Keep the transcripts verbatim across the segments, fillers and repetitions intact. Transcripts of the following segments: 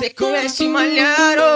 Cê conhece Malharo?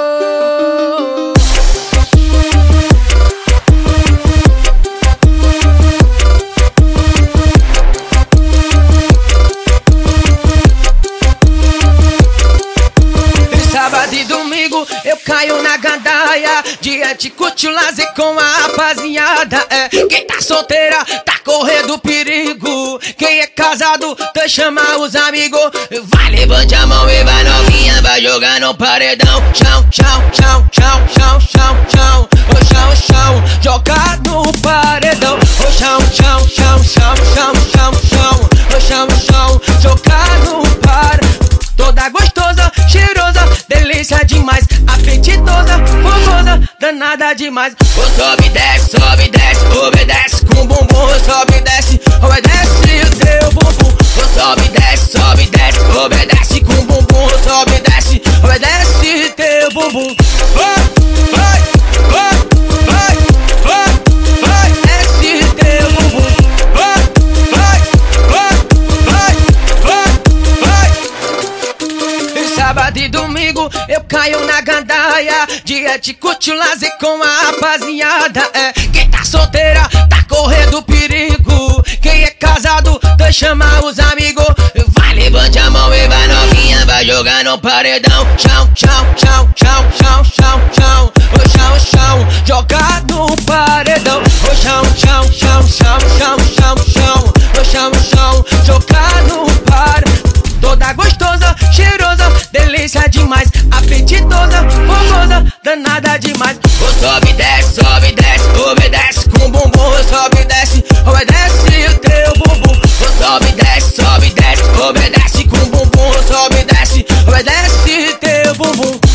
Sábado e domingo eu caio na gandaia, dia de curtir o lazer com a rapaziada. É, quem tá solteira tá correndo perigo, quem é casado tá chamar os amigos. Vai, levante a mão e vai novinha, vai jogar no paredão. Chão, chão, chão, chão, chão, chão, chão, o chão, chão, joga no paredão. O chão, chão, chão, chão, chão, chão, chão, o chão, chão, jogar no paredão. Toda gostosa, cheirosa, delícia demais, apetitosa, fogosa, danada demais. O sobe, desce, sobe, desce, obedece com bumbum. O sobe, desce, obedece o teu bumbum. O sobe, desce, sobe, desce, obedece com bumbum. O sobe, desce, obedece teu bumbum. Vai, vai, vai, vai, vai, vai, desce teu bumbum. Vai, vai, vai, vai, vai, vai. Sábado e domingo eu caio na gandaia, dia de curtir o lazer com a rapaziada. É, quem tá solteira tá correndo perigo, quem é casado tá chamar os amigos. Vai, levante a mão e vai novinha, vai jogar no paredão. Chão, chão, chão, chão, chão, chão, chão, o chão, chão, joga no paredão. O chão, chão, chão, chão, chão, chão, chão, o chão, chão, joga no paredão. Toda gostosa, cheirosa, delícia demais, apetitosa, fogosa, danada demais. O sobe, desce, sobe, desce, obedece com bumbum. O sobe, desce, obedece o teu bumbum. O sobe, desce, sobe, desce, obedece com bumbum. O sobe, desce, obedece teu bumbum.